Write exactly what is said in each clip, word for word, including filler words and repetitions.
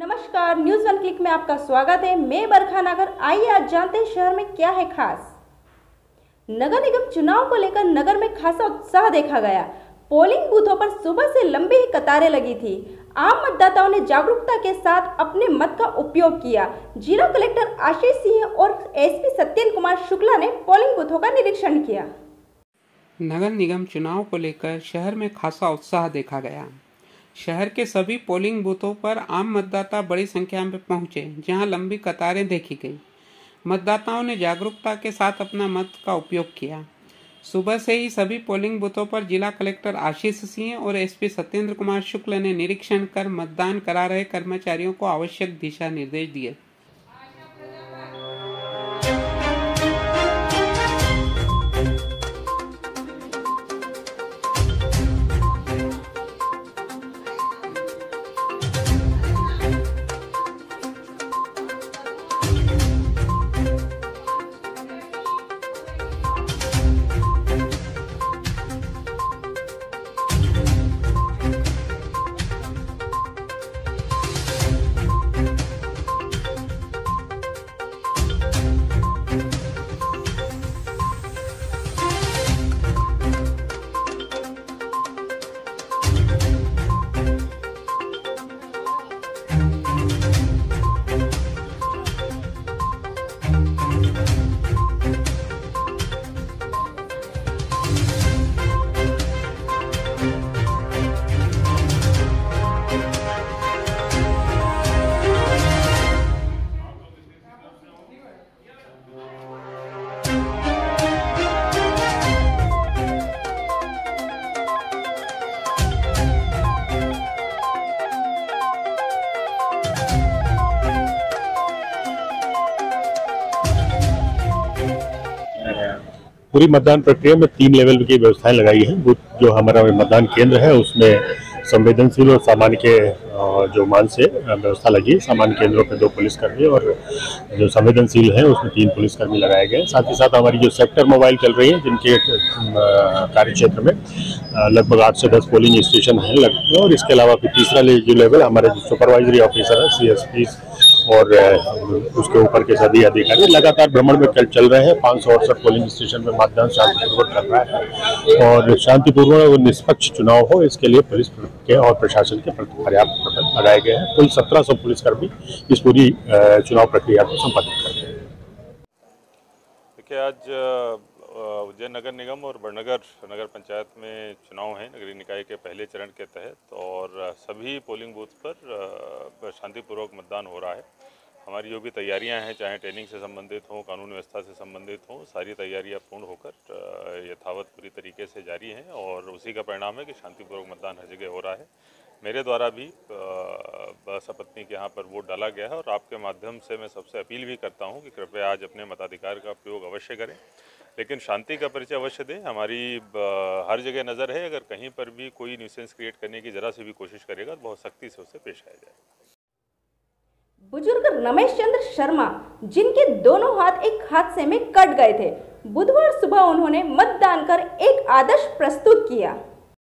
नमस्कार, news one click में आपका स्वागत है। मैं बरखा नागर। आइए आज जानते हैं शहर में क्या है खास। नगर निगम चुनाव को लेकर नगर में खासा उत्साह देखा गया। पोलिंग बूथों पर सुबह से लंबी ही कतारें लगी थी। आम मतदाताओं ने जागरूकता के साथ अपने मत का उपयोग किया। जिला कलेक्टर आशीष सिंह और एसपी सत्येंद्र कुमार शुक्ला ने पोलिंग बूथों का निरीक्षण किया। नगर निगम चुनाव को लेकर शहर में खासा उत्साह देखा गया। शहर के सभी पोलिंग बूथों पर आम मतदाता बड़ी संख्या में पहुंचे, जहां लंबी कतारें देखी गई। मतदाताओं ने जागरूकता के साथ अपना मत का उपयोग किया। सुबह से ही सभी पोलिंग बूथों पर जिला कलेक्टर आशीष सिंह और एसपी सत्येंद्र कुमार शुक्ल ने निरीक्षण कर मतदान करा रहे कर्मचारियों को आवश्यक दिशा निर्देश दिए। पूरी मतदान प्रक्रिया में तीन लेवल की व्यवस्थाएं लगाई हैं। जो हमारा मतदान केंद्र है उसमें संवेदनशील और सामान्य के जो मान से व्यवस्था लगी। सामान्य केंद्रों पे दो पुलिसकर्मी और जो संवेदनशील है उसमें तीन पुलिसकर्मी लगाए गए। साथ ही साथ हमारी जो सेक्टर मोबाइल चल रही है, जिनके कार्य क्षेत्र में लगभग आठ से दस पोलिंग स्टेशन है लगभग। और इसके अलावा फिर तीसरा जो लेवल हमारे जो सुपरवाइजरी ऑफिसर है, सी एस पी और उसके ऊपर के सभी अधिकारी लगातार भ्रमण में चल रहे हैं। पाँच सौ अड़सठ पोलिंग स्टेशन में मतदान शांतिपूर्वक कर रहा है और शांतिपूर्वक और निष्पक्ष चुनाव हो, इसके लिए पुलिस के और प्रशासन के पर्याप्त प्रबंध लगाए गए हैं। कुल सत्रह सौ पुलिसकर्मी इस पूरी चुनाव प्रक्रिया को संपादित कर रहे हैं। देखिए, आज उज्जैन नगर निगम और बड़नगर नगर पंचायत में चुनाव है नगरीय निकाय के पहले चरण के तहत, और सभी पोलिंग बूथ पर शांतिपूर्वक मतदान हो रहा है। हमारी जो भी तैयारियां हैं, चाहे ट्रेनिंग से संबंधित हों, कानून व्यवस्था से संबंधित हों, सारी तैयारियां पूर्ण होकर यथावत पूरी तरीके से जारी हैं और उसी का परिणाम है कि शांतिपूर्वक मतदान हर जगह हो रहा है। मेरे द्वारा भी सपत्नी के यहाँ पर वोट डाला गया है और आपके माध्यम से मैं सबसे अपील भी करता हूँ कि कृपया आज अपने मताधिकार का उपयोग अवश्य करें, लेकिन शांति का परिचय अवश्य दें। हमारी हर जगह नज़र है, अगर कहीं पर भी कोई न्यूसेंस क्रिएट करने की जरा से भी कोशिश करेगा तो बहुत सख्ती से उससे पेश आया जाए। बुजुर्ग रमेश चंद्र शर्मा, जिनके दोनों हाथ एक हादसे में कट गए थे, बुधवार सुबह उन्होंने मतदान कर एक आदर्श प्रस्तुत किया।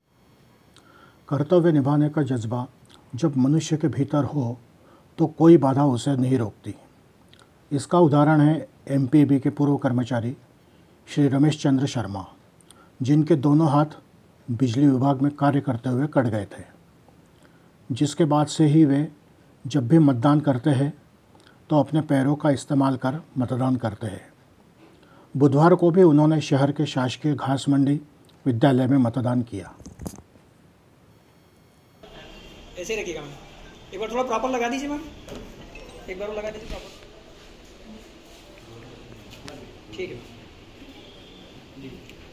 कर्तव्य निभाने का जज्बा जब मनुष्य के भीतर हो तो कोई बाधा उसे नहीं रोकती। इसका उदाहरण है एम पी बी के पूर्व कर्मचारी श्री रमेश चंद्र शर्मा, जिनके दोनों हाथ बिजली विभाग में कार्य करते हुए कट गए थे, जिसके बाद से ही वे जब भी मतदान करते हैं तो अपने पैरों का इस्तेमाल कर मतदान करते हैं। बुधवार को भी उन्होंने शहर के शासकीय घास मंडी विद्यालय में मतदान किया। ऐसे ही रखिएगा मैम, एक बार थोड़ा प्रॉपर लगा दीजिए मैम, एक बार लगा दीजिए प्रॉपर, ठीक है जी।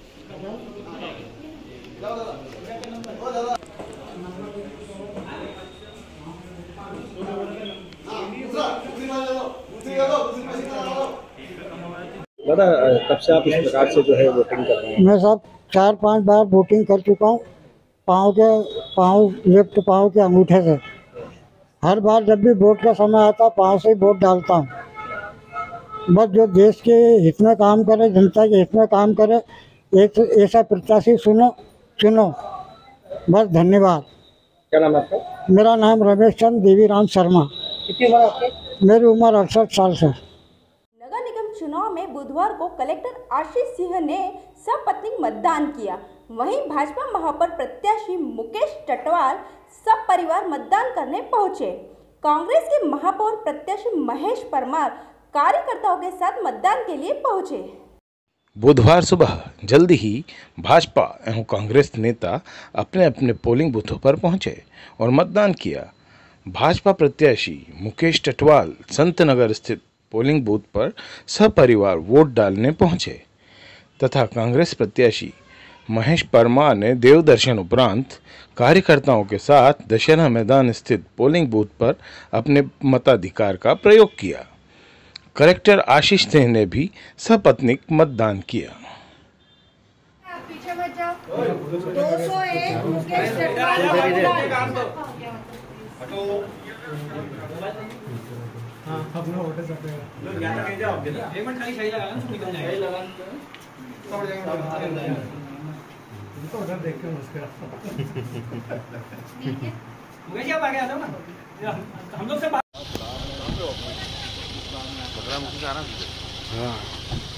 दादा, कब से आप इस प्रकार से जो है वोटिंग कर रहे हैं? मैं साहब चार पांच बार वोटिंग कर चुका हूँ, पाँव के पाँव लेफ्ट पाँव के अंगूठे से। हर बार जब भी वोट का समय आता पाँव से ही वोट डालता हूँ। बस जो देश के हित में काम करे, जनता के हित में काम करे, एक ऐसा प्रत्याशी सुनो चुनो। बस धन्यवाद। क्या नाम है आपका? मेरा नाम रमेश चंद्र देवीराम शर्मा। कितनी उम्र आपकी? मेरी उम्र अड़सठ साल से। नगर निगम चुनाव में बुधवार को कलेक्टर आशीष सिंह ने सपत्नीक मतदान किया। वहीं भाजपा महापौर प्रत्याशी मुकेश टटवाल सब परिवार मतदान करने पहुंचे। कांग्रेस के महापौर प्रत्याशी महेश परमार कार्यकर्ताओं के साथ मतदान के लिए पहुंचे। बुधवार सुबह जल्दी ही भाजपा एवं कांग्रेस नेता अपने अपने पोलिंग बूथों पर पहुंचे और मतदान किया। भाजपा प्रत्याशी मुकेश टटवाल संत नगर स्थित पोलिंग बूथ पर सपरिवार वोट डालने पहुंचे तथा कांग्रेस प्रत्याशी महेश परमार ने देव दर्शन उपरांत कार्यकर्ताओं के साथ दशहरा मैदान स्थित पोलिंग बूथ पर अपने मताधिकार का प्रयोग किया। कलेक्टर आशीष सिंह ने भी सपत्नीक मतदान किया। पीछे मत जाओ। दो सौ एक मुकेश टटवाल। हाँ अपना वोट है सब लोग ज्ञान कहीं जाओ पेमेंट खाली सही लगा ना तो निकल जाएगा। सही लगा सब जगह तो उधर देख के मुस्कुरा। मुझे आप आगे आ जाओ ना हम लोग से बात हाँ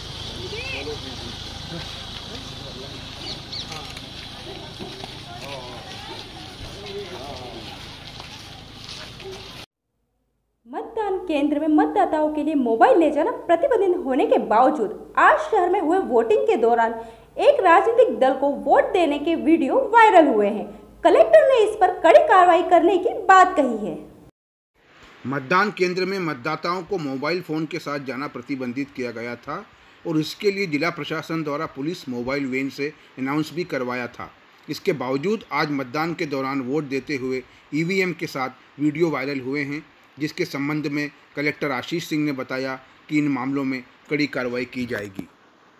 मतदान केंद्र में मतदाताओं के लिए मोबाइल ले जाना प्रतिबंधित होने के बावजूद आज शहर में हुए वोटिंग के दौरान एक राजनीतिक दल को वोट देने के वीडियो वायरल हुए हैं। कलेक्टर ने इस पर कड़ी कार्रवाई करने की बात कही है। मतदान केंद्र में मतदाताओं को मोबाइल फ़ोन के साथ जाना प्रतिबंधित किया गया था और इसके लिए जिला प्रशासन द्वारा पुलिस मोबाइल वैन से अनाउंस भी करवाया था। इसके बावजूद आज मतदान के दौरान वोट देते हुए ईवीएम के साथ वीडियो वायरल हुए हैं, जिसके संबंध में कलेक्टर आशीष सिंह ने बताया कि इन मामलों में कड़ी कार्रवाई की जाएगी।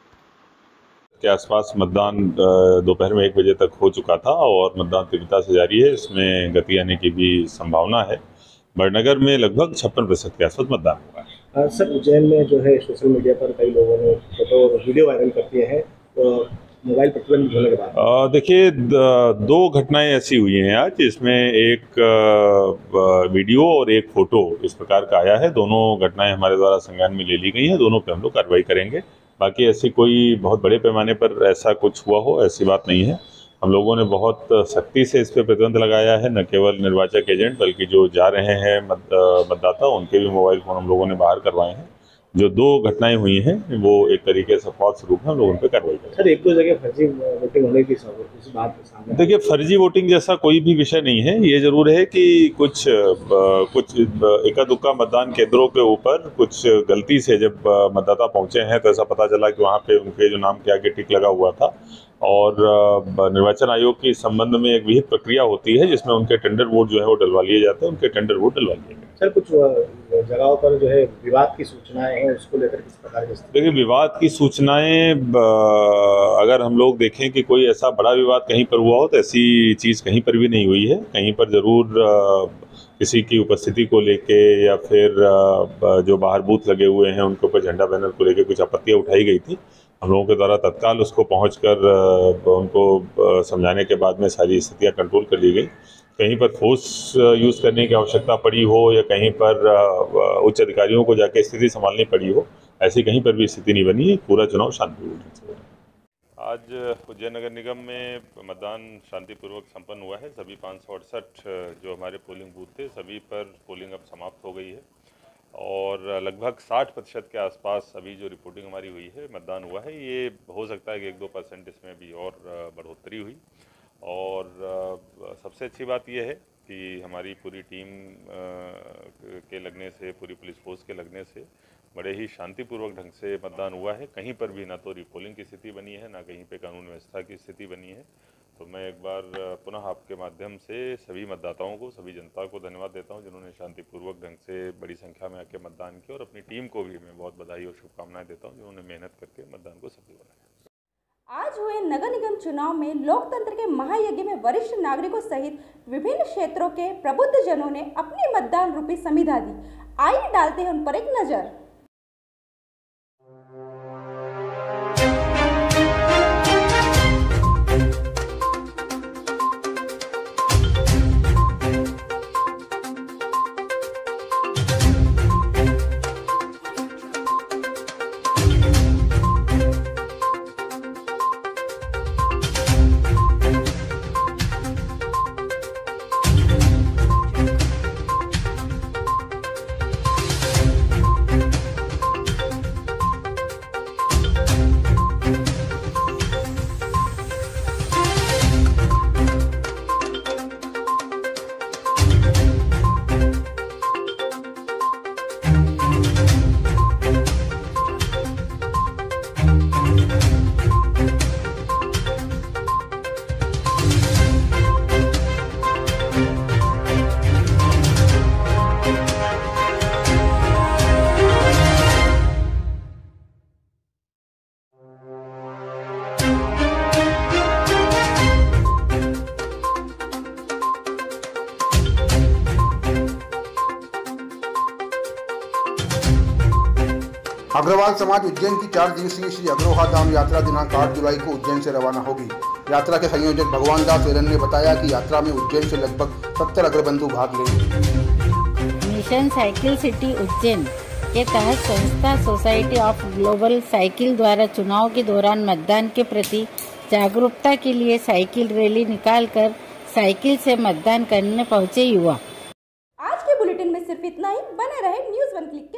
के आसपास मतदान दोपहर में एक बजे तक हो चुका था और मतदान तीव्रता से जारी है। इसमें गति आने की भी संभावना है। बड़नगर में लगभग छप्पन प्रतिशत के आसपास मतदान हुआ है। सर उज्जैन में जो है सोशल मीडिया पर कई लोगों ने फोटो और वीडियो वायरल कर दिए हैं तो मोबाइल प्रतिबंधित होने के बाद देखिए दो घटनाएं ऐसी हुई हैं आज, इसमें एक वीडियो और एक फोटो इस प्रकार का आया है। दोनों घटनाएं हमारे द्वारा संज्ञान में ले ली गई हैं। दोनों पे हम लोग कार्रवाई करेंगे। बाकी ऐसी कोई बहुत बड़े पैमाने पर ऐसा कुछ हुआ हो ऐसी बात नहीं है। हम लोगों ने बहुत सख्ती से इस पर प्रतिबंध लगाया है। न केवल निर्वाचक एजेंट बल्कि जो जा रहे हैं मत, मतदाता उनके भी मोबाइल फ़ोन हम लोगों ने बाहर करवाए हैं। जो दो घटनाएं हुई हैं वो एक तरीके से फौज स्वरूप है, हम लोग उन पर कार्रवाई करें। सर एक दो जगह फर्जी वोटिंग होने की इस बात सामने देखिए फर्जी वोटिंग जैसा कोई भी विषय नहीं है। ये जरूर है कि कुछ कुछ एका दुक्का मतदान केंद्रों के ऊपर कुछ गलती से जब मतदाता पहुंचे हैं तो ऐसा पता चला कि वहाँ पे उनके जो नाम के आगे टिक लगा हुआ था और निर्वाचन आयोग के संबंध में एक विहित प्रक्रिया होती है जिसमें उनके टेंडर वोट जो है वो डलवा लिए जाते हैं। उनके टेंडर वोट डलवा लिए गए। सर कुछ जगहों पर जो है विवाद की सूचनाएं हैं, उसको लेकर किस प्रकार की? देखिए विवाद की सूचनाएं अगर हम लोग देखें कि कोई ऐसा बड़ा विवाद कहीं पर हुआ हो तो ऐसी चीज़ कहीं पर भी नहीं हुई है। कहीं पर ज़रूर किसी की उपस्थिति को लेके या फिर जो बाहर बूथ लगे हुए हैं उनके ऊपर झंडा बैनर को लेके कुछ आपत्तियाँ उठाई गई थी। हम लोगों के द्वारा तत्काल उसको पहुंचकर उनको समझाने के बाद में सारी स्थितियां कंट्रोल कर ली गई। कहीं पर फोर्स यूज़ करने की आवश्यकता पड़ी हो या कहीं पर उच्च अधिकारियों को जाके स्थिति संभालनी पड़ी हो, ऐसी कहीं पर भी स्थिति नहीं बनी है। पूरा चुनाव शांतिपूर्ण से हुआ। आज उज्जैन नगर निगम में मतदान शांतिपूर्वक संपन्न हुआ है। सभी पाँच सौ अड़सठ जो हमारे पोलिंग बूथ थे सभी पर पोलिंग अब समाप्त हो गई है और लगभग साठ प्रतिशत के आसपास अभी जो रिपोर्टिंग हमारी हुई है मतदान हुआ है। ये हो सकता है कि एक दो परसेंट इसमें भी और बढ़ोतरी हुई और सबसे अच्छी बात यह है कि हमारी पूरी टीम के लगने से, पूरी पुलिस फोर्स के लगने से बड़े ही शांतिपूर्वक ढंग से मतदान हुआ है। कहीं पर भी ना तो रिपोलिंग की स्थिति बनी है ना कहीं पे कानून व्यवस्था की स्थिति बनी है। तो मैं एक बार पुनः आपके माध्यम से सभी मतदाताओं को, सभी जनता को धन्यवाद देता हूं जिन्होंने शांतिपूर्वक ढंग से बड़ी संख्या में आके मतदान किया और अपनी टीम को भी मैं बहुत बधाई और शुभकामनाएं देता हूं जिन्होंने मेहनत करके मतदान को सफल बनाया। आज हुए नगर निगम चुनाव में लोकतंत्र के महायज्ञ में वरिष्ठ नागरिकों सहित विभिन्न क्षेत्रों के प्रबुद्ध जनों ने अपनी मतदान रूपी संविदा दी। आइए डालते हैं उन पर एक नजर। अग्रवाल समाज उज्जैन की चार दिवसीय श्री अग्रोहा धाम यात्रा दिनांक आठ जुलाई को उज्जैन से रवाना होगी। यात्रा के संयोजक भगवान दास एरन ने बताया कि यात्रा में उज्जैन से लगभग सत्तर अग्रबंधु भाग लेंगे। मिशन साइकिल सिटी उज्जैन के तहत संस्था सोसाइटी ऑफ ग्लोबल साइकिल द्वारा चुनाव के दौरान मतदान के प्रति जागरूकता के लिए साइकिल रैली निकालकर साइकिल से मतदान करने पहुंचे युवा। आज के बुलेटिन में सिर्फ इतना ही। बने रहे न्यूज़ वन क्लिक के